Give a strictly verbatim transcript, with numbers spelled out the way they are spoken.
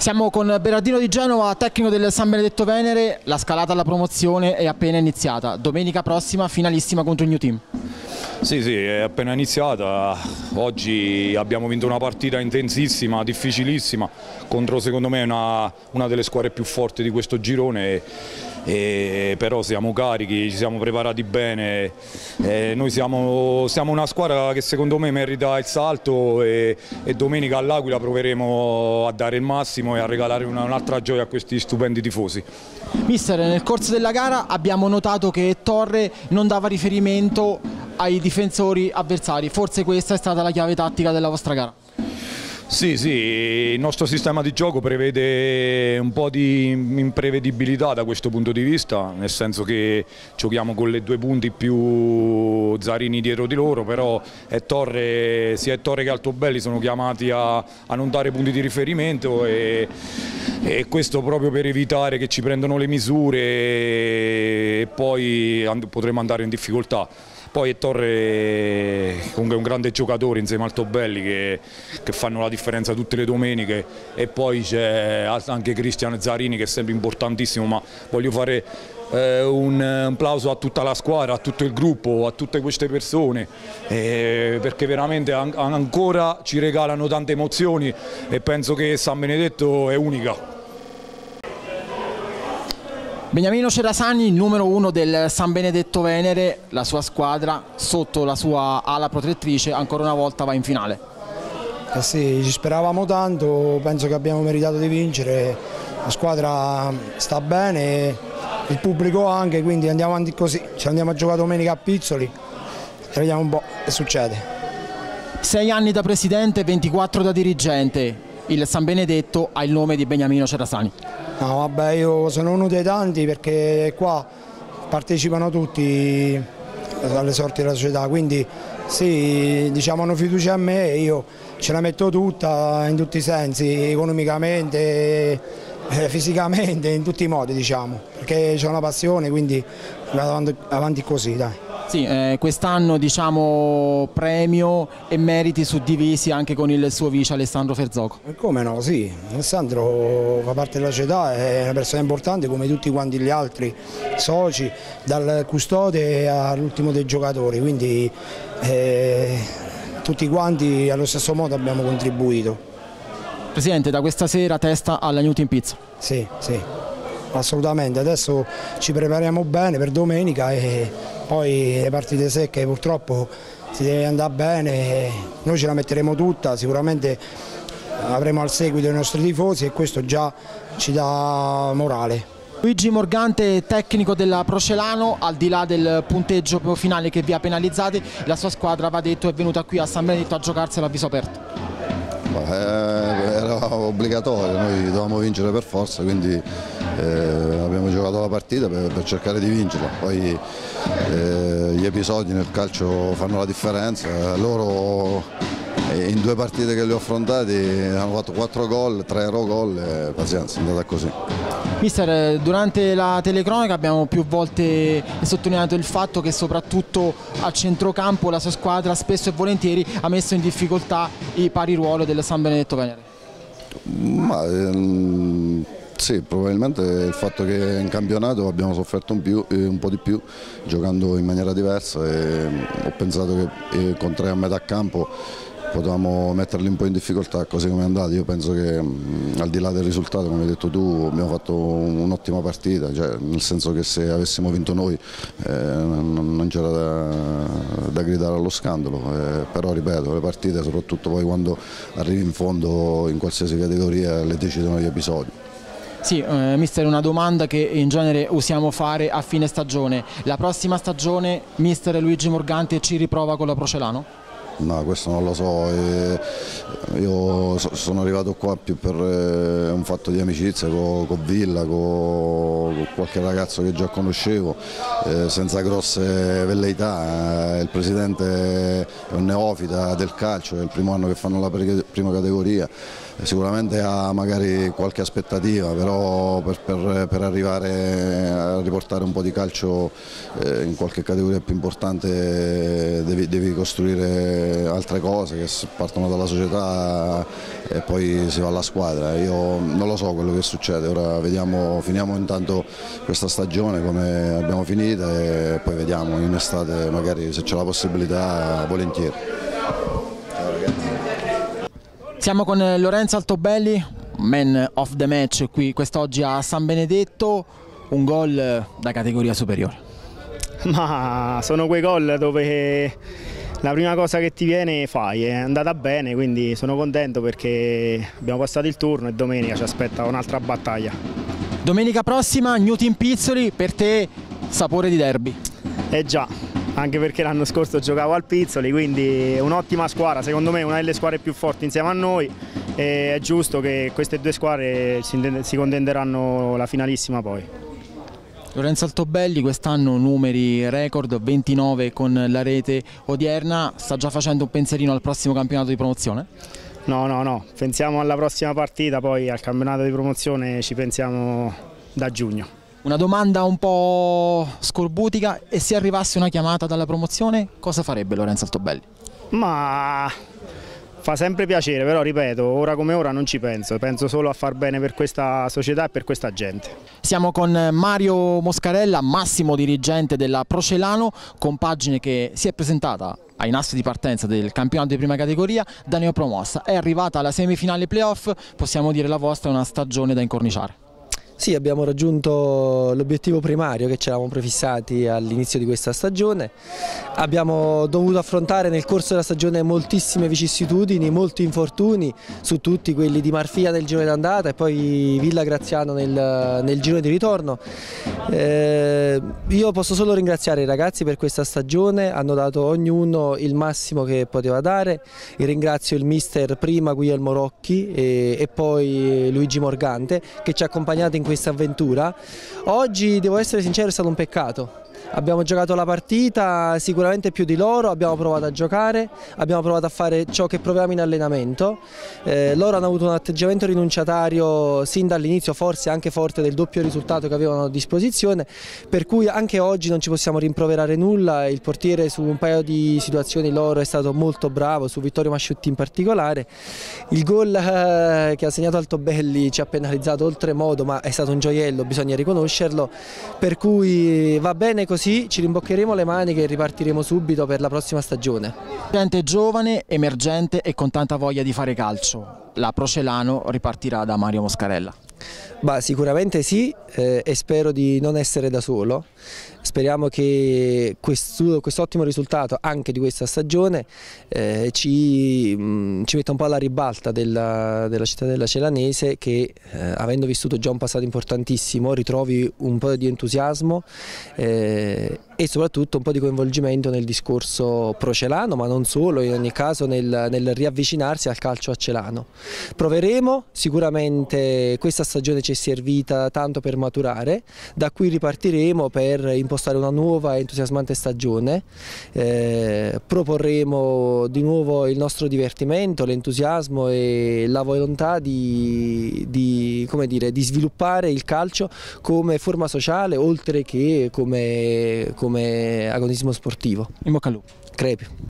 Siamo con Berardino di Genova, tecnico del San Benedetto Venere. La scalata alla promozione è appena iniziata. Domenica prossima finalissima contro il New Team. Sì, sì, è appena iniziata. Oggi abbiamo vinto una partita intensissima, difficilissima, contro secondo me una, una delle squadre più forti di questo girone. E, e però siamo carichi, ci siamo preparati bene. E noi siamo, siamo una squadra che secondo me merita il salto e, e domenica all'Aquila proveremo a dare il massimo e a regalare un'altra gioia a questi stupendi tifosi. Mister, nel corso della gara abbiamo notato che Torre non dava riferimento ai difensori avversari, forse questa è stata la chiave tattica della vostra gara? Sì, sì, il nostro sistema di gioco prevede un po' di imprevedibilità da questo punto di vista, nel senso che giochiamo con le due punti più Zarini dietro di loro, però è Torre, sia Torre che Altobelli sono chiamati a, a non dare punti di riferimento e, e questo proprio per evitare che ci prendano le misure e poi potremo andare in difficoltà. Poi è Torre comunque è un grande giocatore insieme a Altobelli che, che fanno la differenza tutte le domeniche, e poi c'è anche Cristian Zarini che è sempre importantissimo, ma voglio fare eh, un, un plauso a tutta la squadra, a tutto il gruppo, a tutte queste persone, eh, perché veramente an ancora ci regalano tante emozioni e penso che San Benedetto è unica. Beniamino Cerasani, il numero uno del San Benedetto Venere, la sua squadra sotto la sua ala protettrice ancora una volta va in finale. Eh sì, ci speravamo tanto, penso che abbiamo meritato di vincere, la squadra sta bene, il pubblico anche, quindi andiamo avanti così, ci andiamo a giocare domenica a Pizzoli e vediamo un po' che succede. Sei anni da presidente, ventiquattro da dirigente, il San Benedetto ha il nome di Beniamino Cerasani. No, vabbè, io sono uno dei tanti perché qua partecipano tutti alle sorti della società, quindi sì, diciamo hanno fiducia in me e io ce la metto tutta in tutti i sensi, economicamente, eh, fisicamente, in tutti i modi, diciamo, perché c'è una passione, quindi vado avanti così, dai. Sì, eh, quest'anno diciamo premio e meriti suddivisi anche con il suo vice Alessandro Ferzoco. Come no, sì, Alessandro fa parte della società, è una persona importante come tutti quanti gli altri soci, dal custode all'ultimo dei giocatori, quindi eh, tutti quanti allo stesso modo abbiamo contribuito. Presidente, da questa sera testa alla New Team Pizza. Sì, sì, assolutamente, adesso ci prepariamo bene per domenica e poi le partite secche purtroppo si deve andare bene, noi ce la metteremo tutta, sicuramente avremo al seguito i nostri tifosi e questo già ci dà morale. Luigi Morgante, tecnico della Procelano, al di là del punteggio finale che vi ha penalizzati, la sua squadra, va detto, è venuta qui a San Benedetto a giocarsela a viso aperto. Beh, era obbligatorio, noi dovevamo vincere per forza, quindi eh, abbiamo giocato la partita per, per cercare di vincerla. Poi eh, gli episodi nel calcio fanno la differenza, loro eh, in due partite che li ho affrontati hanno fatto quattro gol, tre ero gol e pazienza, è andata così. Mister, durante la telecronaca abbiamo più volte sottolineato il fatto che soprattutto a centrocampo la sua squadra spesso e volentieri ha messo in difficoltà i pari ruolo del San Benedetto Venere. Ma, ehm, sì, probabilmente il fatto che in campionato abbiamo sofferto un, più, eh, un po' di più giocando in maniera diversa e ho pensato che eh, con tre a metà campo potevamo metterli un po' in difficoltà, così come è andato. Io penso che mh, al di là del risultato, come hai detto tu, abbiamo fatto un'ottima partita, cioè, nel senso che se avessimo vinto noi eh, non, non c'era da, da gridare allo scandalo, eh, però ripeto, le partite soprattutto poi quando arrivi in fondo in qualsiasi categoria le decidono gli episodi. Sì, eh, mister, una domanda che in genere usiamo fare a fine stagione: la prossima stagione mister Luigi Morgante ci riprova con la Procelano? No, questo non lo so, io sono arrivato qua più per un fatto di amicizia con, con Villa, con, con qualche ragazzo che già conoscevo, eh, senza grosse velleità. Il presidente è un neofita del calcio, è il primo anno che fanno la prima categoria, sicuramente ha magari qualche aspettativa, però per, per, per arrivare a riportare un po' di calcio eh, in qualche categoria più importante devi, devi costruire altre cose che partono dalla società e poi si va alla squadra. Io non lo so quello che succede, ora vediamo, finiamo intanto questa stagione come abbiamo finita e poi vediamo in estate magari se c'è la possibilità volentieri. Siamo con Lorenzo Altobelli, man of the match qui quest'oggi a San Benedetto, un gol da categoria superiore. Ma sono quei gol dove la prima cosa che ti viene fai, è andata bene, quindi sono contento perché abbiamo passato il turno e domenica ci aspetta un'altra battaglia. Domenica prossima New Team Pizzoli, per te sapore di derby. Eh già, anche perché l'anno scorso giocavo al Pizzoli, quindi è un'ottima squadra, secondo me una delle squadre più forti insieme a noi e è giusto che queste due squadre si contenderanno la finalissima poi. Lorenzo Altobelli quest'anno numeri record, ventinove con la rete odierna, sta già facendo un pensierino al prossimo campionato di promozione? No, no, no, pensiamo alla prossima partita, poi al campionato di promozione ci pensiamo da giugno. Una domanda un po' scorbutica, e se arrivasse una chiamata dalla promozione cosa farebbe Lorenzo Altobelli? Ma fa sempre piacere, però ripeto, ora come ora non ci penso, penso solo a far bene per questa società e per questa gente. Siamo con Mario Moscarella, massimo dirigente della Procelano, compagine che si è presentata ai nastri di partenza del campionato di prima categoria da neopromossa, è arrivata alla semifinale playoff, possiamo dire la vostra è una stagione da incorniciare. Sì, abbiamo raggiunto l'obiettivo primario che ci eravamo prefissati all'inizio di questa stagione. Abbiamo dovuto affrontare nel corso della stagione moltissime vicissitudini, molti infortuni, su tutti quelli di Marfia nel giro d'andata e poi Villa Graziano nel, nel giro di ritorno. Eh, io posso solo ringraziare i ragazzi per questa stagione, hanno dato ognuno il massimo che poteva dare. Io ringrazio il mister prima Guglielmo Rocchi e, e poi Luigi Morgante che ci ha accompagnato in questa avventura. Oggi, devo essere sincero, è stato un peccato. Abbiamo giocato la partita sicuramente più di loro, abbiamo provato a giocare, abbiamo provato a fare ciò che proviamo in allenamento. Eh, loro hanno avuto un atteggiamento rinunciatario sin dall'inizio, forse anche forte del doppio risultato che avevano a disposizione, per cui anche oggi non ci possiamo rimproverare nulla. Il portiere su un paio di situazioni loro è stato molto bravo, su Vittorio Masciutti in particolare. Il gol eh, che ha segnato Altobelli ci ha penalizzato oltremodo, ma è stato un gioiello, bisogna riconoscerlo, per cui va bene così. Ci rimboccheremo le maniche e ripartiremo subito per la prossima stagione. Gente giovane, emergente e con tanta voglia di fare calcio. La Procelano ripartirà da Mario Moscarella. Bah, sicuramente sì, eh, e spero di non essere da solo. Speriamo che questo, quest'ottimo risultato anche di questa stagione eh, ci, mh, ci metta un po' alla ribalta della, della cittadella celanese che eh, avendo vissuto già un passato importantissimo ritrovi un po' di entusiasmo eh, e soprattutto un po' di coinvolgimento nel discorso procelano, ma non solo, in ogni caso nel, nel riavvicinarsi al calcio a Celano. Proveremo, sicuramente questa stagione ci è servita tanto per maturare, da qui ripartiremo per impostare una nuova e entusiasmante stagione, eh, proporremo di nuovo il nostro divertimento, l'entusiasmo e la volontà di, di, come dire, di sviluppare il calcio come forma sociale oltre che come, come agonismo sportivo. In bocca al lupo. Crepi.